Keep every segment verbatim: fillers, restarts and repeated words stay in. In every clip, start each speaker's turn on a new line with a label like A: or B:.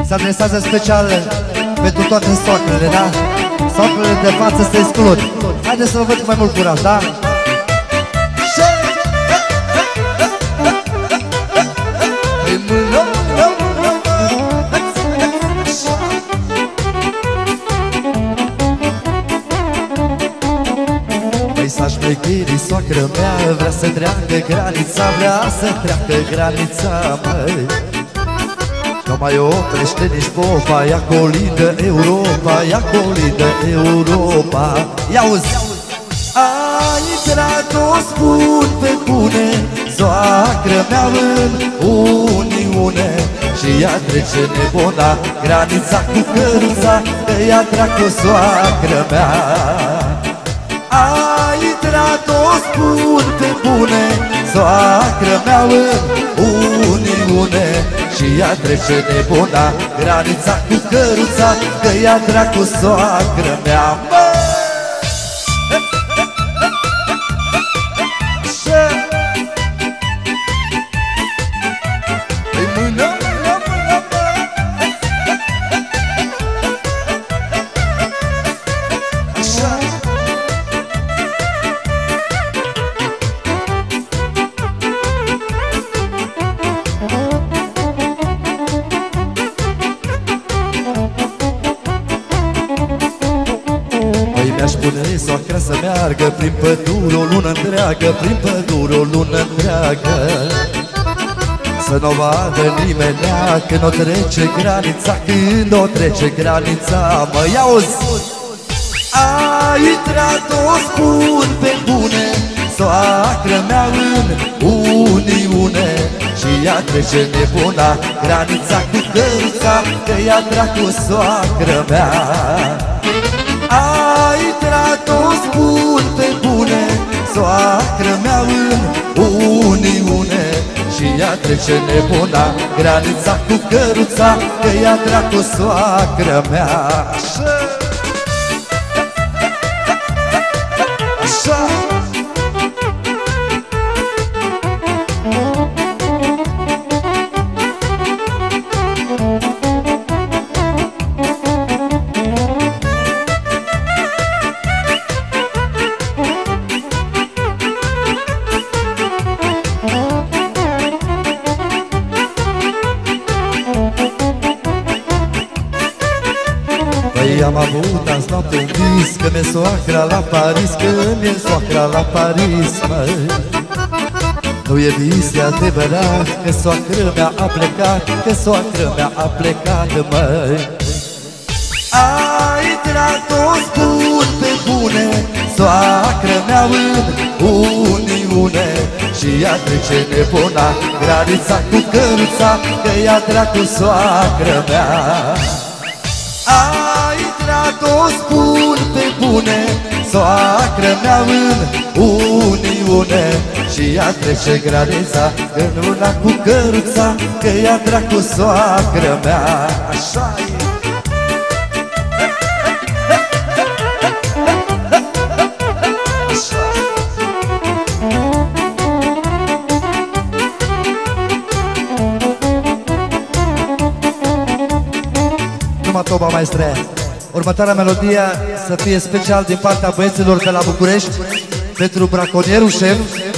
A: Se adresează special pentru toate soacrele, da? Soacrele de față se exclud. Haideți să vă văd cu mai mult curaj, da?
B: Șmecherii, soacră mea vrea să treacă granița, vrea să treacă granița, măi. Nu mai oprește nici popa, ia colindă Europa, ia colindă Europa. Ia-uzi! A intrat, o spun pe bune, soacră mea în Uniune, și ea trece nebuna granița cu căruța, că ea dracu soacră mea. A intrat, o spun pe bune, soacră mea în Uniune, și ea trece nebuna granița cu căruța, că ea dracu soacră mea, mă! Soacra să meargă prin pădure o lună întreagă, prin pădure o lună întreagă, să nu vadă nimenea când o trece granița, când o trece granița, mă, ia-uzi! A intrat, o spun pe bune, soacră mea în Uniune, și ea trece nebuna granița cu căruța, că ea dracu soacră mea. A intrat, o spun pe bune, soacră mea în Uniune, și ea trece nebuna granița cu căruța, că ea dracu soacră mea. Așa! Așa! Am avut azi noapte un vis, că mi-e soacra la Paris, că mi-e soacra la Paris, măi. Nu e vis, e adevărat, că soacră mea a plecat, că soacră mea a plecat, măi. A intrat, o spun pe bune, soacră mea în Uniune, și ea trece nebuna granița cu căruța, că ea dracu soacră mea. A intrat, o spun pe bune, soacră mea în Uniune, și ea trece granița în una cu căruța, că ea dracu soacră mea. Așa-i! Numai toba, maestre! Următoarea melodie să fie special din partea băieților de la București, pentru braconierul șef,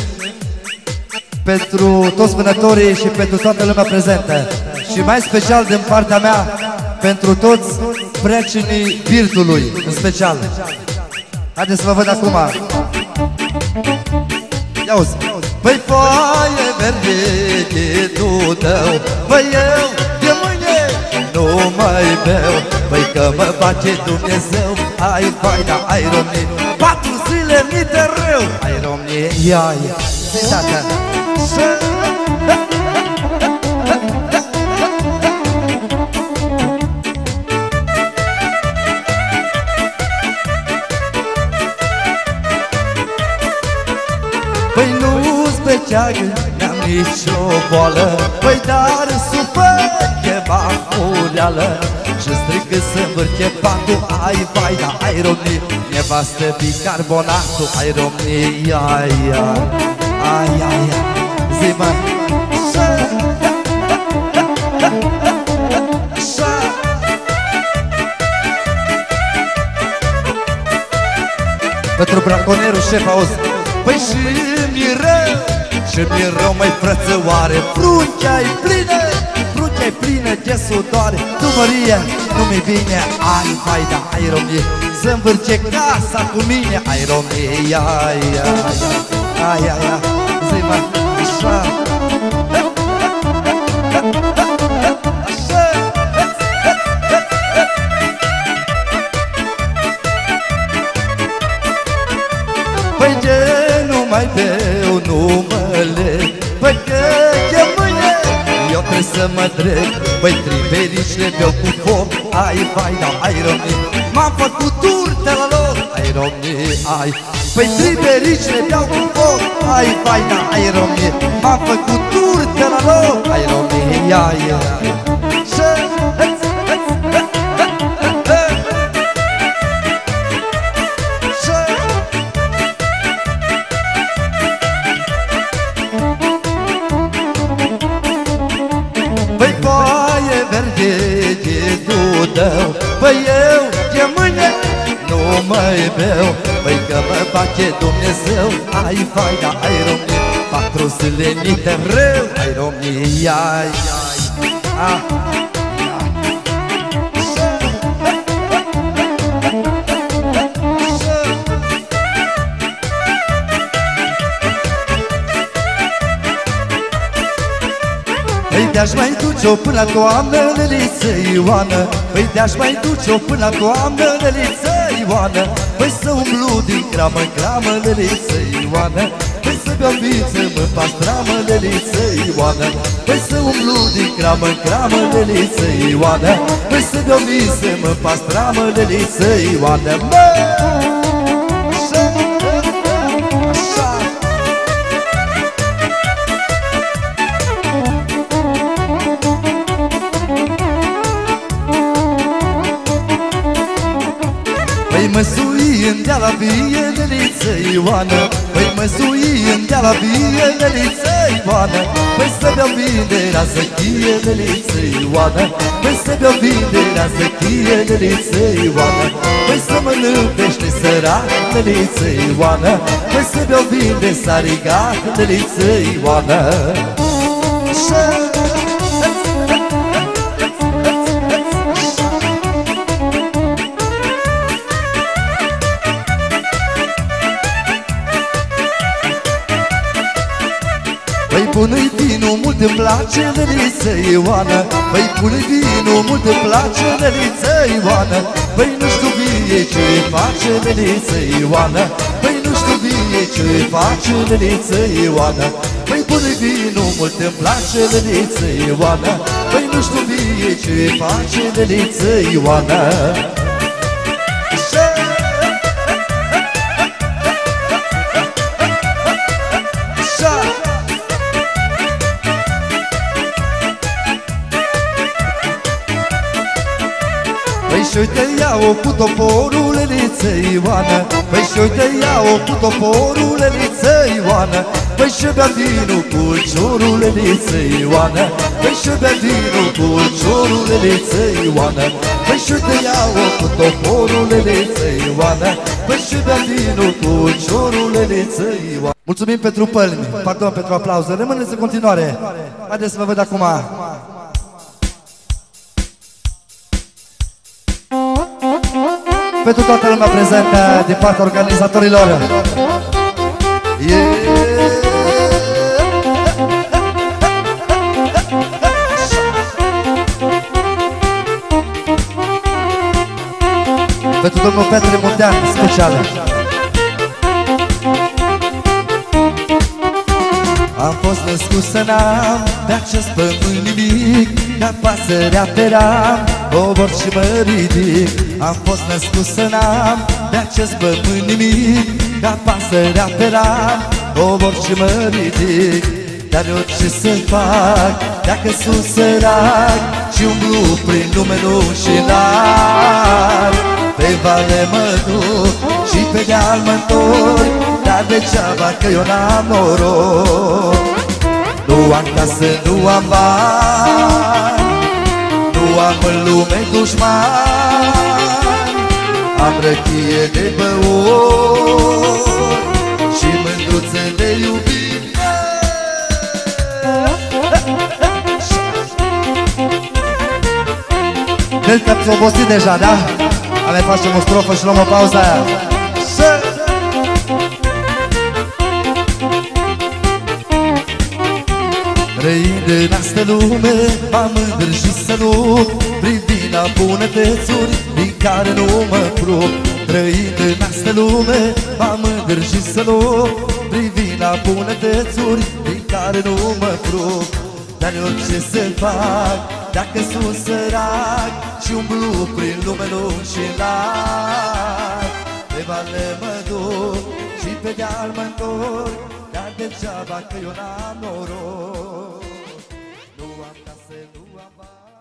B: pentru toți vânătorii și pentru toată lumea prezentă, și mai special din partea mea pentru toți precinii Birtului, în special. Haideți să vă văd acum. Ia-uzi! Păi foaie verde de dudău, păi eu de mâine nu mai beau, păi că mă face Dumnezeu. Ai faina, ai romnie, patru zile mi de rău. Ai romnie, ia, ia, zi tata. Păi nu-ți beceagă, n-am nicio boală, păi dar supăr e bacureală, și strică să învârche patul. Ai faina, ai romnie, nevastă bicarbonatul. Ai romnie, ai, ai, ai, ai, zi mă. Așa, așa.
A: Pentru braconerul șef, auzi.
B: Păi și mi-e rău, și mi-e rău, măi frățăoare. Fruncea-i plină, fruncea-i plină de sudoare.
A: Tu, Mărie, nu-mi vine. Ai, vai, da, ai romie.
B: Să învârce casa cu mine. Ai romie, ai, ai, ai, ai, ai. Zi-i mai așa. Păi de nu mai beau, nu mă leg. Păi că de mâine eu trebuie să mă drept. Păi triverișle beau cu foc. Ai, vai, da, ai romii. M-am făcut turte la loc. Ai romii, ai. Păi triverișle beau cu foc. Ai, vai, da, ai romii. M-am făcut turte la loc. Ai romii, ai, ai. Și păi coaie verde de dudău. Păi eu de mâine nu mai beau. Păi că mă face Dumnezeu. Ai, vai, da, ai romii. Patru zile ni-te rău. Ai romii, ai, ai. Ah. Păi de-aș mai duce-o până la toamnă, Leliță Ioană. Păi de-aș mai duce-o până la toamnă, Leliță Ioană. Păi să umblu din cramă în cramă, Leliță Ioană. Păi să beau viță, mă pastramă, Leliță Ioană. Păi să umblu din cramă în cramă, Leliță Ioană. Păi să beau viță, mă pastramă, Leliță Ioană. Mă! Păi mă sui în dea la vie, Leliță Ioană. Păi mă sui în dea la vie, Leliță Ioană. Păi să beau vine la zăchie, Leliță Ioană. Păi să beau vine la zăchie, Leliță Ioană. Păi să mănânc pește sărat, Leliță Ioană. Păi să beau vine sarigat, Leliță Ioană. Păi pune-i vinul, mult îmi place, Leliță Ioană. Păi pune-i vinul, mult îmi place, Leliță Ioană. Păi nu știu bine ce-i face, Leliță Ioană. Păi nu știu bine ce-i face, Leliță Ioană. Păi pune-i vinul, mult îmi place, Leliță Ioană. Păi nu știu bine ce-i face, Leliță Ioană. Păi și uite ia-o cu toporul, Leliță Ioană. Păi și uite ia-o cu toporul, Leliță Ioană. Păi și bea vinul cu ulciorul, Leliță Ioană. Păi și bea vinul cu ulciorul, Leliță Ioană. Păi și uite ia-o cu toporul, Leliță Ioană. Păi și bea vinul cu ulciorul, Leliță Ioană.
A: Mulțumim pentru pălmi, pardon pentru aplauze. Rămâneți în continuare. Haideți să vă văd acum. Pentru toată lumea prezentă din partea organizatorilor.
B: Yeah.
A: Pentru domnul Petre Muntean, special.
B: Am fost născut să n-am pe acest pământ nimic. Ca pasărea pe ram, obor și mă ridic. Am fost născut să n-am pe acest pământ nimic. Ca pasărea pe ram, obor și mă ridic. Dar eu ce să fac dacă sunt sărac și umblu prin lume rușinar? Pe vale mă duc și pe deal mă întorc, dar degeaba că eu n-am noroc. Nu am casă, nu am bani, nu am în lume dușmani. Am răchie de băut și mândruțe de iubit.
A: Cred că ați obosit deja, da? Hai facem o strofă și luăm o pauză aia.
B: Trăind în asta lume, m-am îndrăjit să nu privi la bunătățuri din care nu mă prup. Trăind în asta lume, m-am îndrăjit să nu privi la bunătățuri din care nu mă prup. Dar orice să fac, dacă sunt sărac și umblu prin lume lung și larg, pe vale mă duc și pe deal mă întorc, dar degeaba că eu n-am noroc. Nu am case, nu am bani.